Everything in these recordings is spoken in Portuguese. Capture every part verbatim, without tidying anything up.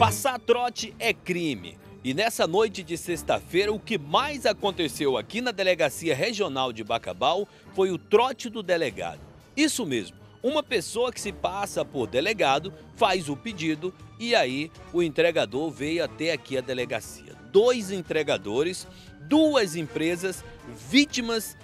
Passar trote é crime. E nessa noite de sexta-feira, o que mais aconteceu aqui na Delegacia Regional de Bacabal foi o trote do delegado. Isso mesmo, uma pessoa que se passa por delegado faz o pedido e aí o entregador veio até aqui a delegacia. Dois entregadores, duas empresas vítimas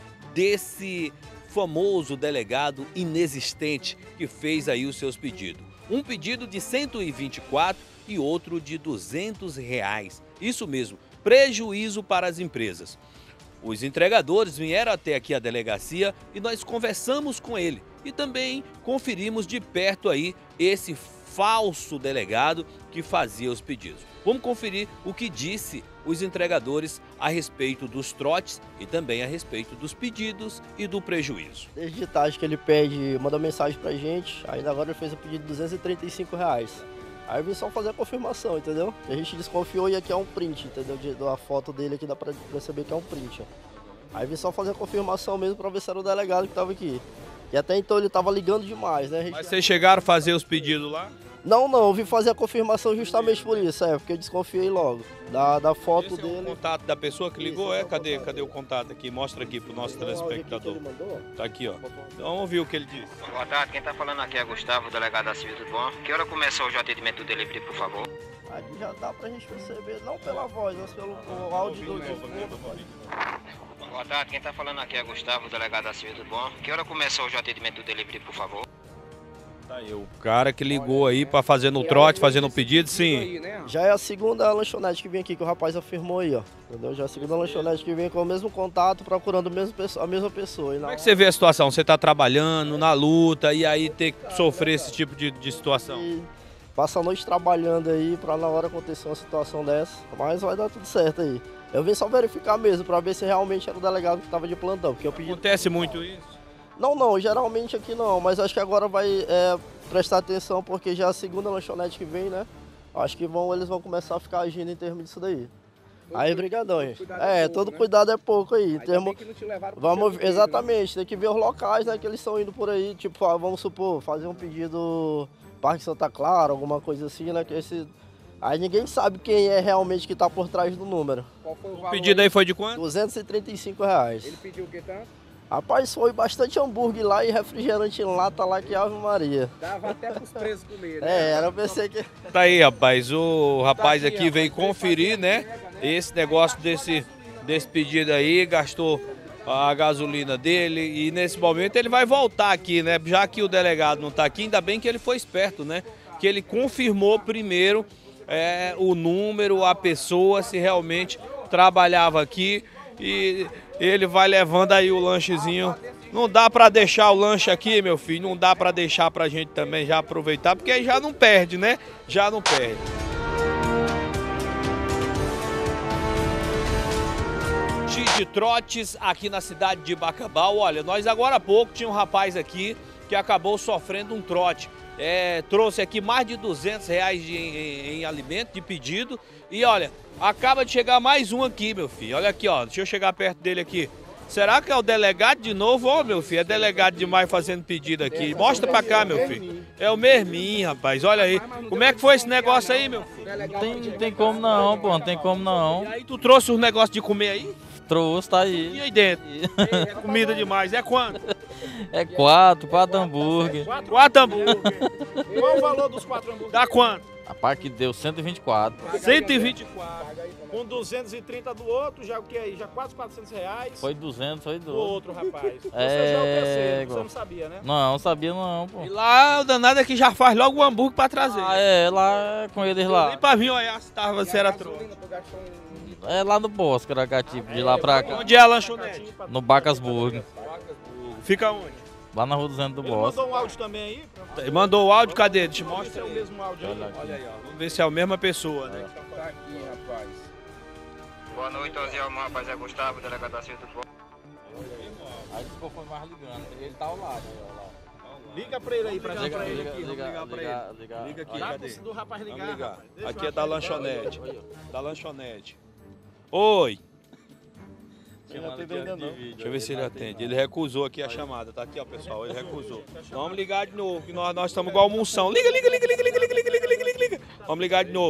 desse famoso delegado inexistente que fez aí os seus pedidos. Um pedido de cento e vinte e quatro e outro de duzentos reais. Isso mesmo, prejuízo para as empresas. Os entregadores vieram até aqui a delegacia e nós conversamos com ele e também conferimos de perto aí esse falso delegado que fazia os pedidos. Vamos conferir o que disse os entregadores a respeito dos trotes e também a respeito dos pedidos e do prejuízo. Desde tarde que ele pede, manda mensagem pra gente, ainda agora ele fez o pedido de duzentos e trinta e cinco reais. Aí eu vim só fazer a confirmação, entendeu? A gente desconfiou e aqui é um print, entendeu? De, da foto dele aqui dá pra perceber que é um print. Ó. Aí eu vim só fazer a confirmação mesmo pra ver se era o delegado que tava aqui. E até então ele tava ligando demais, né? Gente... Mas vocês chegaram a fazer os pedidos lá? Não, não, eu vim fazer a confirmação justamente por isso, é, porque eu desconfiei logo da, da foto Esse dele. É o contato da pessoa que ligou, Isso, é? é o Cadê, contato. cadê o contato aqui? Mostra aqui pro nosso Tem um áudio aqui que telespectador. ele mandou, ó. Tá aqui, ó. Então vamos ouvir o que ele disse. Boa tarde, quem tá falando aqui é Gustavo, delegado da Civil, tudo bom? Que hora começa hoje o atendimento do delivery, por favor? Aqui já dá pra gente perceber, não pela voz, mas pelo o áudio do, do fundo. Boa tarde, quem tá falando aqui é Gustavo, delegado da Civil, tudo bom? Que hora começa hoje o atendimento do delivery, por favor? Tá aí, o cara que ligou aí pra fazer no trote, fazendo o pedido, sim. Já é a segunda lanchonete que vem aqui, que o rapaz afirmou aí, ó. Entendeu? Já é a segunda lanchonete que vem com o mesmo contato, procurando a mesma pessoa. A mesma pessoa. E na Como é que você vê a situação? Você tá trabalhando, na luta, e aí ter que sofrer esse tipo de, de situação? E passa a noite trabalhando aí pra na hora acontecer uma situação dessa. Mas vai dar tudo certo aí. Eu vim só verificar mesmo, pra ver se realmente era o delegado que tava de plantão. Porque eu pedi... Acontece muito isso? Não, não, geralmente aqui não, mas acho que agora vai é, prestar atenção porque já é a segunda lanchonete que vem, né? Acho que vão, eles vão começar a ficar agindo em termos disso daí. Todo aí, brigadão, gente. É, é pouco, todo né? Cuidado é pouco aí. Em termo... que não te levaram vamos, exatamente, tem que ver os locais, né, que eles estão indo por aí, tipo, vamos supor, fazer um pedido Parque Santa Clara, alguma coisa assim, né, que esse... Aí ninguém sabe quem é realmente que tá por trás do número. Qual foi o valor? O pedido aí foi de quanto? duzentos e trinta e cinco reais. Ele pediu o que tanto? Rapaz, foi bastante hambúrguer lá e refrigerante em lata lá que Ave Maria. Dava até pros presos comer, né? É, era, eu pensei que... Tá aí, rapaz, o rapaz aqui veio conferir, né, esse negócio desse, desse pedido aí, gastou a gasolina dele e nesse momento ele vai voltar aqui, né, já que o delegado não tá aqui, ainda bem que ele foi esperto, né, que ele confirmou primeiro é, o número, a pessoa, se realmente trabalhava aqui e... Ele vai levando aí o lanchezinho. Não dá pra deixar o lanche aqui, meu filho. Não dá pra deixar pra gente também já aproveitar, porque aí já não perde, né? Já não perde. De trotes aqui na cidade de Bacabal. Olha, nós agora há pouco tinha um rapaz aqui que acabou sofrendo um trote. É, trouxe aqui mais de duzentos reais de, em, em alimento, de pedido. E olha, acaba de chegar mais um aqui, meu filho. Olha aqui, ó. Deixa eu chegar perto dele aqui. Será que é o delegado de novo? Ó, meu filho, é delegado demais fazendo pedido aqui. Mostra pra cá, meu filho. É o mesminho, rapaz. Olha aí. Como é que foi esse negócio aí, meu filho? Não tem, não tem como não, pô. Não tem como não. E aí, tu trouxe os negócios de comer aí? Trouxe, tá aí. E aí dentro? É comida demais. É quanto? É quatro, quatro hambúrguer. Quatro, quatro hambúrguer. Qual o valor dos quatro hambúrgueres? Dá quanto? A parte que deu cento e vinte e quatro. cento e vinte e quatro. Com duzentos e trinta do outro, já o que aí? Já quase quatrocentos reais. Foi duzentos, foi do dois. outro, rapaz. Você É, já é o terceiro, igual. você não sabia, né? Não, sabia não, pô. E lá o danado é que já faz logo o hambúrguer pra trazer. Ah, é, lá com eles lá. Nem pra vir olhar se tava, se era troca. É lá no Bosque, Caracatipe, de lá pra cá. Onde é a lanchonete? No Bacasburg. Fica onde? Lá na rua duzentos do Ele Bosque. mandou um áudio também aí? Ele mandou o áudio, cadê? Deixa eu Vamos ver mostrar. se é o mesmo áudio aí. Olha aí, ó. Vamos ver se é a mesma pessoa, né? Tá aqui, rapaz. Boa noite, Oziel, meu rapaz é Gustavo, delegado da Civil, tudo bom? Aí ficou foi mais ligando. Ele tá ao lado, ó lá. Liga pra ele aí, pra Liga gente. pra ele liga, aqui, vamos liga, ligar pra liga, ele. liga. Liga aqui, Dá cadê? pro do rapaz ligar, Vamos ligar. rapaz. Deixa o Aqui é rapaz da ligar. lanchonete. Da lanchonete. Oi. Deixa Deixa eu ver se ele atende. Ele recusou aqui a chamada. Tá aqui, ó, pessoal. Ele recusou. Vamos ligar de novo, que nós, nós estamos igual almoção. Liga, liga, liga, liga, liga, liga, liga, liga, liga, liga. Vamos ligar de novo.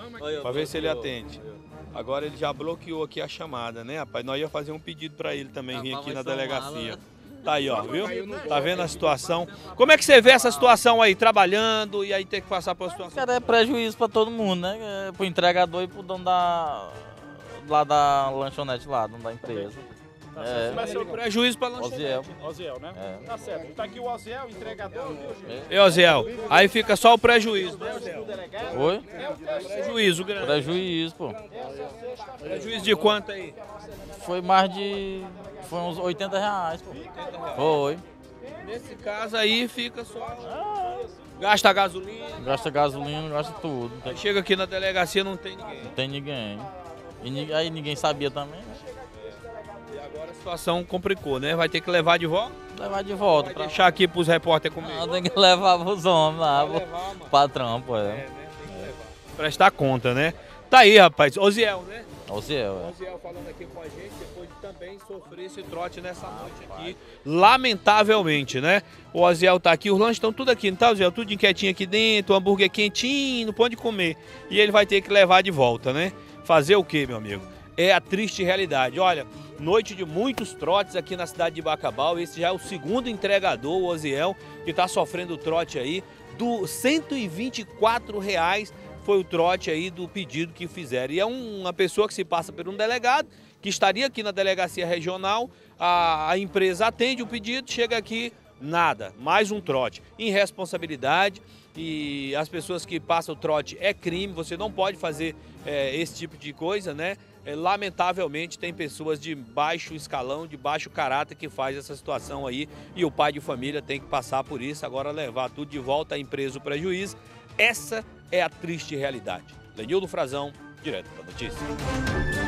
Pra ver se ele atende. Agora ele já bloqueou aqui a chamada, né, rapaz? Nós ia fazer um pedido pra ele também, vir aqui na delegacia. Tá aí, ó, viu? Tá vendo a situação? Como é que você vê essa situação aí, trabalhando e aí ter que passar por uma situação? Cara, é prejuízo pra todo mundo, né? É pro entregador e pro dono da... lá da lanchonete lá, dono da empresa. É. Vai ser um prejuízo pra lanchonete. Oziel. Oziel, né? É. Tá certo. Tá aqui o Oziel, entregador, viu, gente? E, Oziel, aí fica só o prejuízo, né, Oziel? Oi? Prejuízo grande. Prejuízo, pô. Prejuízo de quanto aí? Foi mais de... foi uns oitenta reais, pô. Foi. Nesse caso aí fica só... Gasta gasolina. Gasta gasolina, gasta tudo. Não Aí tem, chega aqui na delegacia não tem ninguém. não tem ninguém. E ni- aí ninguém sabia também, né? E agora a situação complicou, né? Vai ter que levar de volta? Levar de volta Vai pra... deixar aqui pros repórteres comigo. Não, tem que levar pros homens lá, Vai pro levar, mano. patrão, pô. É, É. né? Tem que levar. Prestar conta, né? Tá aí, rapaz. Oziel, né? Oziel, é. Oziel falando aqui com a gente, depois de também sofrer esse trote nessa noite aqui. Lamentavelmente, né? O Oziel tá aqui, os lanches estão tudo aqui, não tá, Oziel? Tudo quietinho aqui dentro, o hambúrguer quentinho, não pode comer. E ele vai ter que levar de volta, né? Fazer o quê, meu amigo? É a triste realidade. Olha, noite de muitos trotes aqui na cidade de Bacabal. Esse já é o segundo entregador, o Oziel, que tá sofrendo o trote aí do cento e vinte e quatro reais. Foi o trote aí do pedido que fizeram. E é um- uma pessoa que se passa por um delegado, que estaria aqui na delegacia regional, a, a empresa atende o pedido, chega aqui, nada, mais um trote. Irresponsabilidade, e as pessoas que passam o trote é crime, você não pode fazer é, esse tipo de coisa, né? É, lamentavelmente tem pessoas de baixo escalão, de baixo caráter que faz essa situação aí, e o pai de família tem que passar por isso, agora levar tudo de volta à empresa, o prejuízo. Essa é a triste realidade. Lenildo Frazão, direto da notícia.